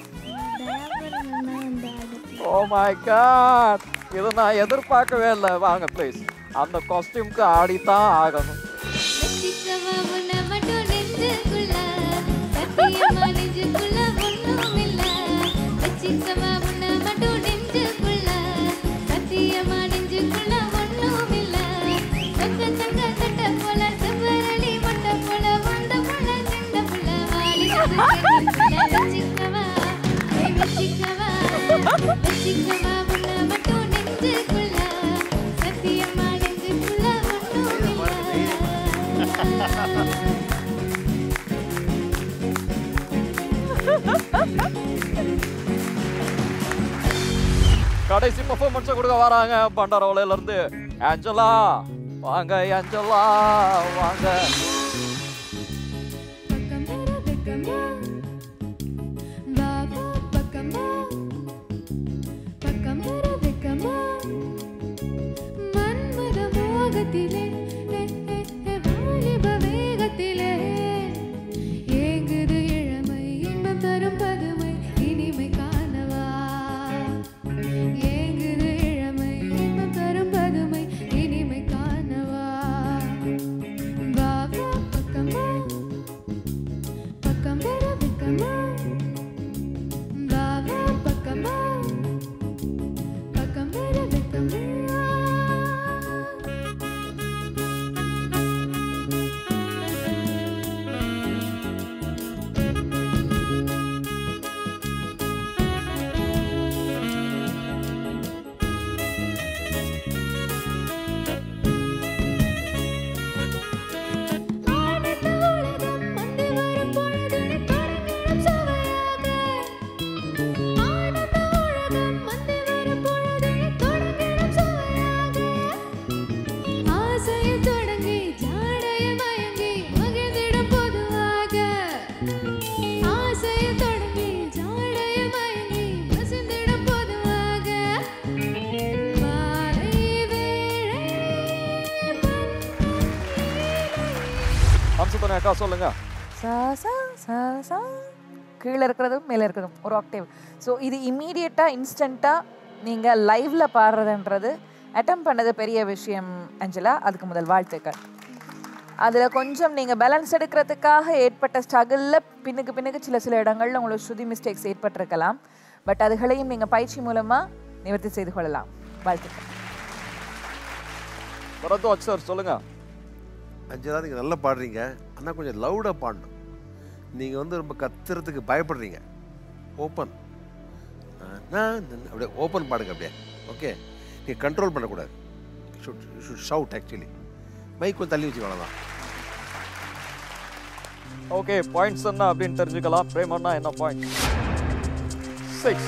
ஓ மை காட், இது நான் எதிர்பார்க்கவே இல்லை. வாங்க ப்ளீஸ், அந்த காஸ்டியூம்க்கு ஆடித்தான் ஆகணும். வெச்சிக்கவா உன்னை மட்டும் நெஞ்சுக்குள்ள சத்தியமா நெஞ்சுக்குள்ள ஒண்ணும் இல்ல வெச்சிக்கவா உன்னை மட்டும் நெஞ்சுக்குள்ள சத்தியமா நெஞ்சுக்குள்ள ஒண்ணும் இல்ல தங்க தங்க தட்ட போல செவ்வரளி மொட்டை போல வந்த போல செண்ட போல வாலி வெச்சிக்கவா வெச்சிக்கவா வெச்சிக்கவா உன்னை மட்டும் நெஞ்சுக்குள்ள சத்தியமா நெஞ்சுக்குள்ள ஒண்ணும் கடைசி பர்ஃபார்மன்ஸை கொடுக்க வராங்க பண்டாரவளையில இருந்து ஆஞ்சலா. வாங்க ஆஞ்சலா, வாங்க. மன்மத மோகத்திலே வாலிப வேகத்திலே ஏங்குது இளமை இன்பம் தரும் பதுமை இனிமை காணவா ஏங்குது இளமை இன்பம் தரும் பதுமை இனிமை காணவா பாபா பக்கமா பக்கம் வர பக்கமா பாபா பக்கமா பக்கம் வர பக்கமா அம்சத்தோனே அக்கா சொல்லுங்க. சா சா சா சா கீழே இருக்கிறதும் மேலே இருக்கிறதும் ஒரு ஆக்டேவ். ஸோ இது இம்மீடியட்டாக இன்ஸ்டண்ட்டாக நீங்கள் லைவில் பாடுறதுன்றது அட்டம் பண்ணது பெரிய விஷயம் அஞ்சலா. அதுக்கு முதல் வாழ்த்துக்கள். அதில் கொஞ்சம் நீங்கள் பேலன்ஸ் எடுக்கிறதுக்காக ஏற்பட்ட ஸ்ட்ரகிளில் பின்னுக்கு சில இடங்களில் உங்களுக்கு ஸ்ருதி மிஸ்டேக்ஸ் ஏற்பட்டிருக்கலாம். பட் அதுகளையும் நீங்கள் பயிற்சி மூலமாக நிவர்த்தி செய்து கொள்ளலாம். வாழ்த்துக்கள். பரத்வாஜ் சார் சொல்லுங்க. அஞ்சலா நீங்கள் நல்லா பாடுறீங்க, ஆனால் கொஞ்சம் லவுடாக பாடணும். நீங்கள் வந்து ரொம்ப கத்துறதுக்கு பயப்படுறீங்க. ஓப்பன் அப்படியே ஓப்பன் பாடுங்க அப்படியே. ஓகே, நீங்கள் கண்ட்ரோல் பண்ணக்கூடாது. Should shout actually. மைக் கொஞ்சம் தள்ளி வச்சு அவ்வளோதான். ஓகே, பாயிண்ட்ஸ் என்ன அப்படின்னு தெரிஞ்சுக்கலாம். பிரேமண்ணா என்ன பாயிண்ட்? 6.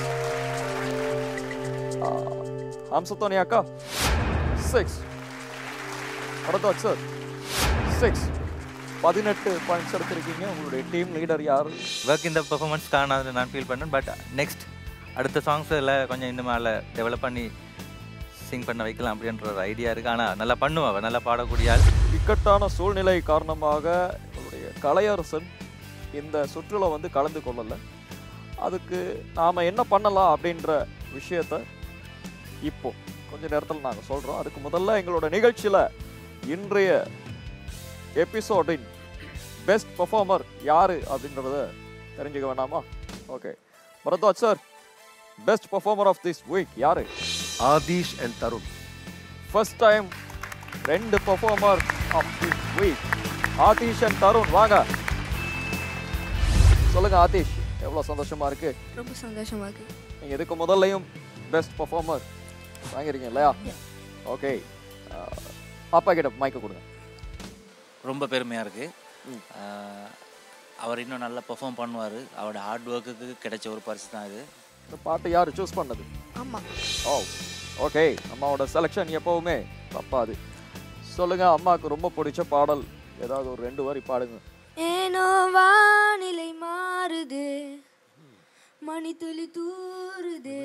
அம்சத்தோனி அக்கா 6. பரத்வாஜ் சார் 6. 18 பாயிண்ட்ஸ் எடுத்திருக்கீங்க. உங்களுடைய டீம் லீடர் யார்? ஒர்க் இந்த பெர்ஃபார்மன்ஸ் காணாது நான் ஃபீல் பண்ணேன். பட் நெக்ஸ்ட் அடுத்த சாங்ஸில் கொஞ்சம் இன்னும் மேலே டெவலப் பண்ணி சிங் பண்ண வைக்கலாம் அப்படின்ற ஒரு ஐடியா இருக்குது. ஆனால் நல்லா பண்ணுவாங்க, நல்லா பாடக்கூடிய ஆள். இக்கட்டான சூழ்நிலை காரணமாக உங்களுடைய கலையரசன் இந்த சுற்றுலா வந்து கலந்து கொள்ளலை. அதுக்கு நாம் என்ன பண்ணலாம் அப்படின்ற விஷயத்தை இப்போ கொஞ்ச நேரத்தில் நாங்கள் சொல்கிறோம். அதுக்கு முதல்ல எங்களோட நிகழ்ச்சியில் இன்றைய எபிசோடின் பெஸ்ட் பர்ஃபார்மர் யார் அப்படின்றத தெரிஞ்சுக்க வேண்டாமா? Okay, Bharadwaj sir, best performer of this week யார்? Adish and Tarun. First time 2 performer of this week, Adish and Tarun. வாங்க சொல்லுங்க ஆதிஷ், எவ்வளோ சந்தோஷமா இருக்கு? ரொம்ப சந்தோஷமா இருக்கு. நீங்கள் இதுக்கு முதல்லையும் பெஸ்ட் பர்ஃபார்மர் வாங்கிருக்கீங்க இல்லையா? ஓகே, அப்பா கிட்ட மைக்க கொடுங்க. ரொம்ப பெருமையாக இருக்குது. அவர் இன்னும் நல்லா பெர்ஃபார்ம் பண்ணுவார். அவரோட ஹார்ட் ஒர்க்குக்கு கிடைச்ச ஒரு பரிசு தான் இது. இந்த பாட்டு யார் சூஸ் பண்ணது? ஆமாம். ஓ ஓகே, அம்மாவோட செலெக்ஷன் எப்போவுமே தப்பாது. சொல்லுங்க, அம்மாவுக்கு ரொம்ப பிடிச்ச பாடல் ஏதாவது ஒரு 2 வரி பாடுங்க. ஏனோ வானிலை மாறுது, மணித்துளி தூறுது,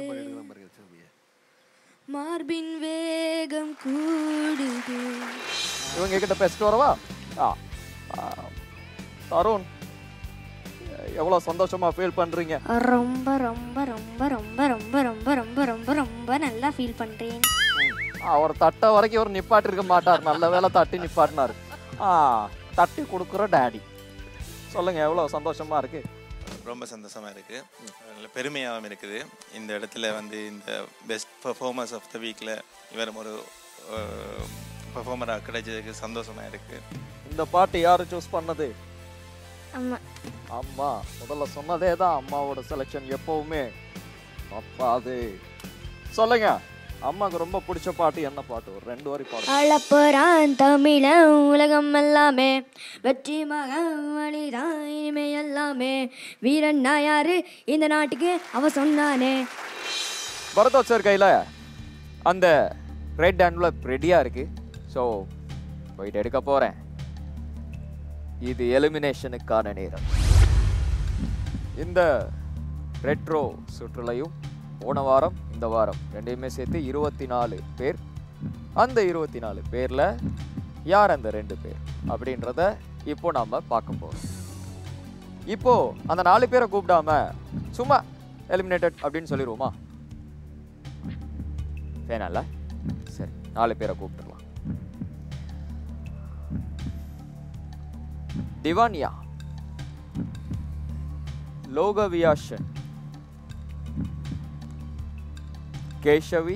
மார்பின் வேகம் கூடுது. இவங்க கிட்ட பேசிட்டு வரவா? தருண், எவ்வளோ சந்தோஷமா ஃபீல் பண்றீங்க? ரொம்ப ரொம்ப ரொம்ப ரொம்ப ரொம்ப ரொம்ப ரொம்ப ரொம்ப ரொம்ப நல்லா ஃபீல் பண்றேன். அவர் தட்ட வரைக்கும் அவர் நிப்பாட்டி இருக்க மாட்டார். நல்ல வேலை தட்டி நிப்பாட்டினார். தட்டி கொடுக்குற டேடி. சொல்லுங்க, எவ்வளோ சந்தோஷமா இருக்கு? ரொம்ப சந்தோஷமாக இருக்குது, நல்ல பெருமையாகவும் இருக்குது. இந்த இடத்துல வந்து இந்த பெஸ்ட் பர்ஃபார்மன்ஸ் ஆஃப் த வீக்கில் இவர் ஒரு பர்ஃபார்மராக கிடைச்சதுக்கு சந்தோஷமாக இருக்குது. இந்த பாட்டு யார் சூஸ் பண்ணது? அம்மா. அம்மா முதல்ல சொன்னதே தான், அம்மாவோட செலெக்ஷன் எப்பவுமே அப்பா. அது சொல்லுங்க, அம்மாவுக்கு ரொம்ப பிடிச்ச பாட்டு என்ன பாட்டு? ஒரு 2 வரி பாட்டு. அழப்போறான் தமிழ உலகம் எல்லாமே, வெற்றி மகன் இனிமே எல்லாமே, வீரன் யாரு இந்த நாட்டுக்கு அவ சொன்னானே. பரத்வாஜ் சார் கையில் அந்த ரெட் என்வலப் ரெடியாக இருக்கு. ஸோ போயிட்டு எடுக்க போகிறேன். இது எலிமினேஷனுக்கான நேரம். இந்த ரெட்ரோ சுற்றுலையும் போன வாரம் இந்த வாரம் ரெண்டையுமே சேர்த்து 24 பேர். அந்த 24 பேரில் யார் அந்த 2 பேர் அப்படின்றத இப்போ நாம் பார்க்க போகிறோம். இப்போ அந்த 4 பேரை கூப்பிடாம சும்மா எலிமினேட்டட் அப்படின்னு சொல்லிடுவோமா? வேணாம்ல? சரி, 4 பேரை கூப்பிட்டுருலாம். திவானியா, லோகவியாஷன், கேஷவி,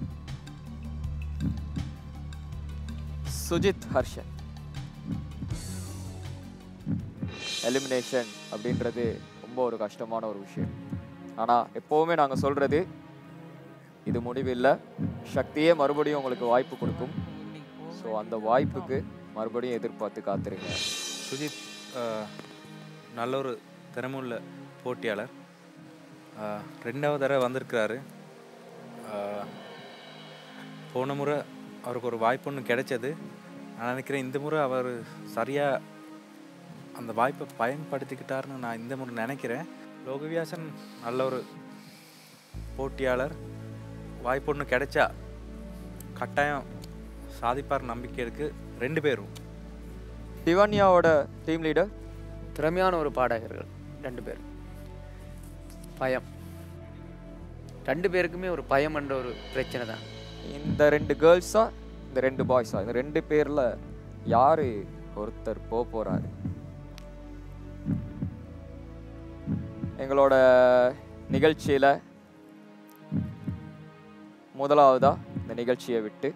சுஜித் ஹர்ஷன். எலிமினேஷன் அப்படின்றது ரொம்ப ஒரு கஷ்டமான ஒரு விஷயம். ஆனால் எப்போவுமே நாங்கள் சொல்கிறது, இது முடிவில்லை. சக்தியே மறுபடியும் உங்களுக்கு வாய்ப்பு கொடுக்கும். ஸோ அந்த வாய்ப்புக்கு மறுபடியும் எதிர்பார்த்து காத்துருங்க. சுஜித் நல்ல ஒரு திறமுள்ள போட்டியாளர். 2வது தடவை வந்திருக்கிறாரு. போன முறை அவருக்கு ஒரு வாய்ப்பு ஒன்று கிடைச்சது. நான் நினைக்கிறேன் இந்த முறை அவர் சரியாக அந்த வாய்ப்பை பயன்படுத்திக்கிட்டாருன்னு நான் இந்த முறை நினைக்கிறேன். லோகவியாசன் நல்ல ஒரு போட்டியாளர். வாய்ப்பு ஒன்று கிடைச்சா கட்டாயம் சாதிப்பார் நம்பிக்கை இருக்குது. 2 பேரும் டிவானியாவோட டீம் லீடர் திறமையான ஒரு பாடகர்கள் 2 பேர். பயம் 2 பேருக்குமே ஒரு பயம் என்ற ஒரு பிரச்சனை தான். இந்த 2 கேர்ள்ஸா இந்த 2 பாய்ஸா இந்த 2 பேர்ல யாரு ஒருத்தர் போறாரு? எங்களோட நிகழ்ச்சியில முதலாவதா இந்த நிகழ்ச்சியை விட்டு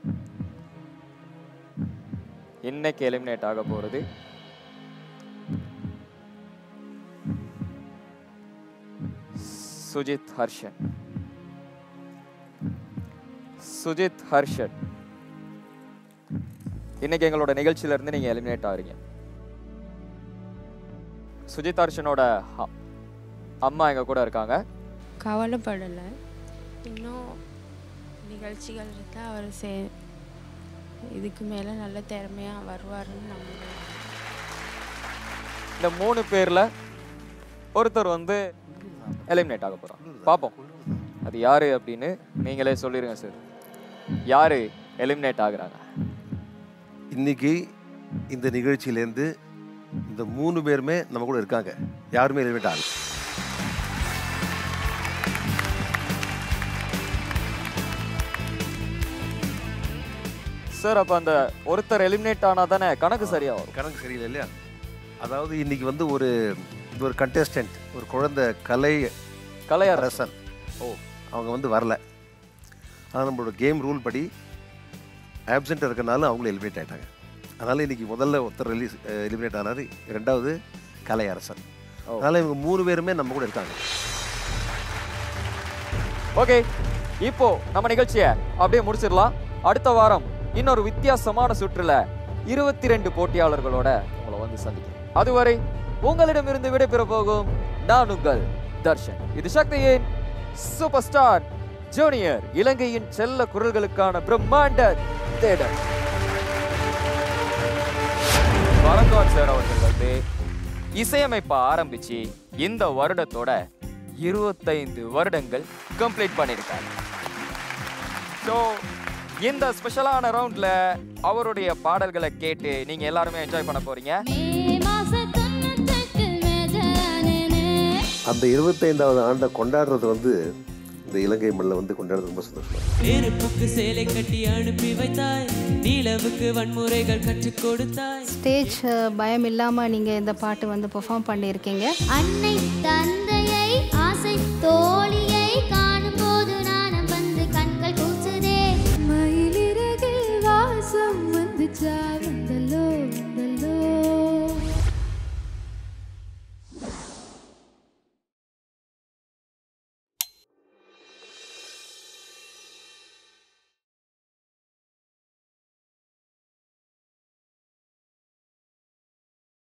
இன்னைக்கு எலிமினேட் ஆக போறது சுஜித் ஹர்ஷன். சுஜித் ஹர்ஷன் இன்னைக்கு எங்களோட நிகழ்ச்சியில இருந்து நீங்க எலிமினேட் ஆகிறீங்க. சுஜித் ஹர்ஷனோட அம்மா எங்க கூட இருக்காங்க. கவலைப்படலை, இன்னும் நிகழ்ச்சிகள் இருக்கு. அவர் இதுக்கு மேலே நல்ல திறமையாக வருவாருன்னு நம்புகிறேன். இந்த 3 பேர்ல ஒருத்தர் வந்து எலிமினேட் ஆக போறான். பார்ப்போம் அது யாரு அப்படின்னு நீங்களே சொல்லிருங்க சார். யாரு எலிமினேட் ஆகுறாங்க? இன்னைக்கு இந்த நிகழ்ச்சியிலேருந்து இந்த 3 பேருமே நம்ம கூட இருக்காங்க. யாருமே எலிமினேட் ஆகல. சார் அப்ப அந்த ஒருத்தர் எலிமினேட் ஆனா தானே கணக்கு சரியா வரும்? கணக்கு சரியில்லை இல்லையா? அதாவது இன்னைக்கு வந்து ஒரு கண்டெஸ்டன்ட், ஒரு குழந்தை கலையரசன். அவங்க வந்து வரல. ஆனால் நம்மளோட கேம் ரூல் படி ஆப்சென்ட் இருக்கனால அவங்களும் எலிமினேட் ஆகிட்டாங்க. அதனால் இன்னைக்கு முதல்ல ஒருத்தர் எலிமினேட் ஆனார், 2வது கலையரசன். அதனால் இவங்க 3 பேருமே நம்ம கூட இருக்காங்க. ஓகே, இப்போ நம்ம நிகழ்ச்சியை அப்படியே முடிச்சிடலாம். அடுத்த வாரம் இன்னொரு வித்தியாசமான சுற்றுல 22 போட்டியாளர்களோட உங்களை வந்து சந்திக்கிறேன். அதுவரை உங்களிடமிருந்து விடைபெற போகும் நான் உங்கள் தர்ஷன். இது சக்தியின் சூப்பர் ஸ்டார் ஜூனியர், இலங்கையின் செல்ல குரல்களுக்கான பிரம்மாண்ட தேடல். பரத்வாஜ் சார் அவர்கள் வந்து இசையமைப்ப ஆரம்பிச்சு இந்த வருடத்தோட 25 வருடங்கள் கம்ப்ளீட் பண்ணியிருக்காங்க. ஸோ இந்த ஸ்பெஷலான ரவுண்ட்ல அவருடைய பாடல்களை கேட்டு நீங்க எல்லாருமே என்ஜாய் பண்ண போறீங்க. அந்த 25வது ஆண்டை கொண்டாடுறது வந்து இந்த இலங்கை மண்ணில் வந்து கொண்டாடுறது ரொம்ப சந்தோஷமா. நெருப்புக்கு சேலை கட்டி அனுப்பி வைத்தாய், நிலவுக்கு வன்முறைகள் கற்றுக் கொடுத்தாய். ஸ்டேஜ் பயம் இல்லாமல் நீங்கள் இந்த பாட்டு வந்து பெர்ஃபார்ம் பண்ணியிருக்கீங்க. அன்னை தன்